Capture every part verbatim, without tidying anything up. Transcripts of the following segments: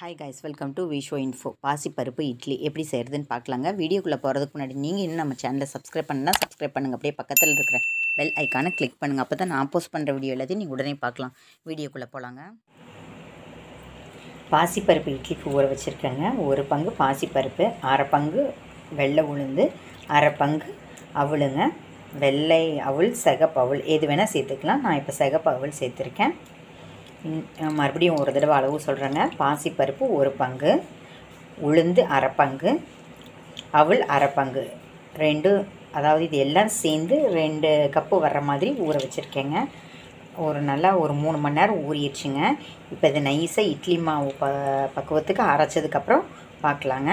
Hi guys, welcome to Visho info. பாசிப்பருப்பு இட்லி எப்படி செய்கிறதுன்னு பார்க்கலாங்க. வீடியோக்குள்ளே போகிறதுக்கு முன்னாடி நீங்கள் இன்னும் நம்ம சேனலை சப்ஸ்கிரைப் பண்ணால் சப்ஸ்கிரைப் பண்ணுங்கள். அப்படியே பக்கத்தில் இருக்கிற பெல் ஐக்கானை கிளிக் பண்ணுங்கள். அப்போ தான் நான் போஸ்ட் பண்ணுற வீடியோ எல்லாத்தையும் நீங்கள் உடனே பார்க்கலாம். வீடியோக்குள்ளே போகலாங்க. பாசிப்பருப்பு இட்லிக்கு ஊற வச்சுருக்கேங்க. ஒரு பங்கு பாசிப்பருப்பு, அரை பங்கு வெள்ளை உளுந்து, அரை பங்கு அவளுங்க. வெள்ளை அவள், சிகப்பு அவள் எது வேணால் சேர்த்துக்கலாம். நான் இப்போ சிகப்பு அவள் சேர்த்துருக்கேன். மறுபடியும் ஒரு தடவை அளவு சொல்கிறேங்க. பாசிப்பருப்பு ஒரு பங்கு, உளுந்து அரை பங்கு, அவல் அரை பங்கு, ரெண்டு, அதாவது இது எல்லாம் சேர்ந்து ரெண்டு கப்பு வர்ற மாதிரி ஊற வச்சுருக்கேங்க. ஒரு நல்லா ஒரு மூணு மணி நேரம் ஊறிடுச்சுங்க. இப்போ இது நைஸாக இட்லி மாவு ப பக்குவத்துக்கு அரைச்சதுக்கப்புறம் பார்க்கலாங்க.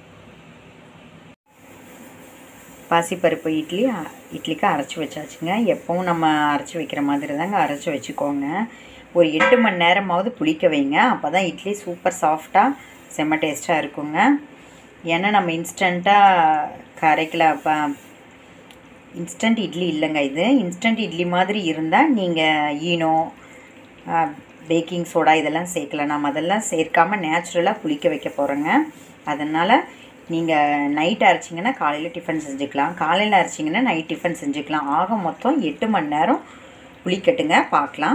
பாசிப்பருப்பு இட்லி இட்லிக்கு அரைச்சி வச்சாச்சுங்க. எப்பவும் நம்ம அரைச்சி வைக்கிற மாதிரி தாங்க அரைச்சி வச்சுக்கோங்க. ஒரு எட்டு மணி நேரமாவது புளிக்க வைங்க. அப்போ தான் இட்லி சூப்பர் சாஃப்டாக செம்ம டேஸ்ட்டாக இருக்குங்க. ஏன்னா நம்ம இன்ஸ்டண்ட்டாக கரைக்கல. இப்போ இன்ஸ்டன்ட் இட்லி இல்லைங்க இது. இன்ஸ்டன்ட் இட்லி மாதிரி இருந்தால் நீங்கள் ஈனோ, பேக்கிங் சோடா இதெல்லாம் சேர்க்கலாம். நம்ம அதெல்லாம் சேர்க்காமல் நேச்சுரலாக புளிக்க வைக்க போகிறோங்க. அதனால் நீங்கள் நைட் அரைச்சிங்கன்னா காலையில் டிஃபன் செஞ்சுக்கலாம், காலையில் அரைச்சிங்கன்னா நைட் டிஃபன் செஞ்சுக்கலாம். ஆக மொத்தம் எட்டு மணி நேரம் புளிக்கட்டுங்க. பார்க்கலாம்.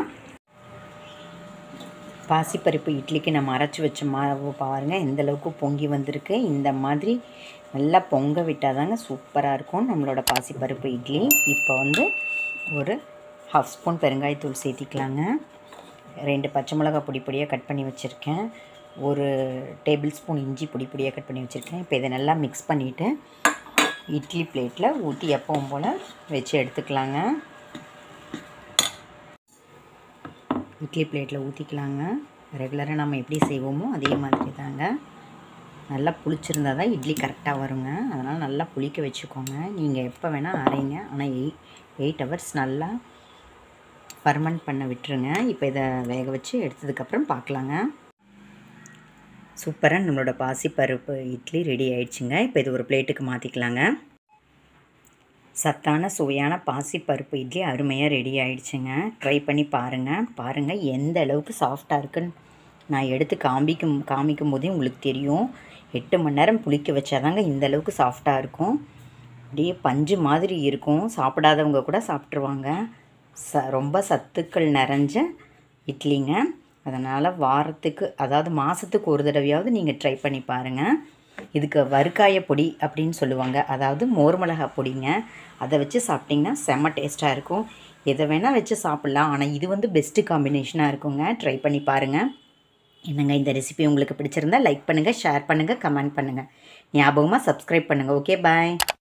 பாசிப்பருப்பு இட்லிக்கு நம்ம அரைச்சி வச்ச மாவு பாருங்கள் எந்தளவுக்கு பொங்கி வந்திருக்கு. இந்த மாதிரி நல்லா பொங்க விட்டால் தாங்க சூப்பராக இருக்கும் நம்மளோட பாசிப்பருப்பு இட்லி. இப்போ வந்து ஒரு ஹாஃப் ஸ்பூன் பெருங்காயத்தூள் சேர்த்திக்கலாங்க. ரெண்டு பச்சை மிளகா பொடி பொடியாக கட் பண்ணி வச்சுருக்கேன். ஒரு டேபிள் ஸ்பூன் இஞ்சி பொடி பொடியாக கட் பண்ணி வச்சுருக்கேன். இப்போ இதை நல்லா மிக்ஸ் பண்ணிவிட்டு இட்லி பிளேட்டில் ஊற்றி எப்பவும் போல் வச்சு எடுத்துக்கலாங்க. இட்லி பிளேட்டில் ஊற்றிக்கலாங்க. ரெகுலராக நம்ம எப்படி செய்வோமோ அதே மாதிரி தாங்க. நல்லா புளிச்சிருந்தால் தான் இட்லி கரெக்டாக வருங்க. அதனால் நல்லா புளிக்க வச்சுக்கோங்க. நீங்கள் எப்போ வேணால் அரைங்க, ஆனால் எயிட் எயிட் ஹவர்ஸ் நல்லா ஃபர்மெண்ட் பண்ண விட்டுருங்க. இப்போ இதை வேக வச்சு எடுத்ததுக்கப்புறம் பார்க்கலாங்க. சூப்பராக நம்மளோட பாசிப்பருப்பு இட்லி ரெடி ஆயிடுச்சுங்க. இப்போ இது ஒரு பிளேட்டுக்கு மாற்றிக்கலாங்க. சத்தான சுவையான பாசிப்பருப்பு இட்லி அருமையாக ரெடி ஆகிடுச்சுங்க. ட்ரை பண்ணி பாருங்கள். பாருங்கள் எந்த அளவுக்கு சாஃப்டாக இருக்குன்னு நான் எடுத்து காமிக்கும் காமிக்கும் போதே உங்களுக்கு தெரியும். எட்டு மணி நேரம் புளிக்க வச்சாதாங்க இந்த அளவுக்கு சாஃப்டாக இருக்கும். அப்படியே பஞ்சு மாதிரி இருக்கும். சாப்பிடாதவங்க கூட சாப்பிட்ருவாங்க. ச ரொம்ப சத்துக்கள் நிறைஞ்ச இட்லிங்க. அதனால் வாரத்துக்கு, அதாவது மாதத்துக்கு ஒரு தடவையாவது நீங்கள் ட்ரை பண்ணி பாருங்கள். இதுக்கு வறுக்காய பொடி அப்படின்னு சொல்லுவாங்க, அதாவது மோர் மிளகா பொடிங்க. அதை வச்சு சாப்பிட்டிங்கன்னா செம்ம டேஸ்ட்டாக இருக்கும். எதை வேணால் வச்சு சாப்பிட்லாம், ஆனால் இது வந்து பெஸ்ட்டு காம்பினேஷனாக இருக்குங்க. ட்ரை பண்ணி பாருங்கள். என்னங்க இந்த ரெசிபி உங்களுக்கு பிடிச்சிருந்தா லைக் பண்ணுங்கள், ஷேர் பண்ணுங்கள், கமெண்ட் பண்ணுங்கள். ஞாபகமாக சப்ஸ்கிரைப் பண்ணுங்கள். ஓகே, பாய்.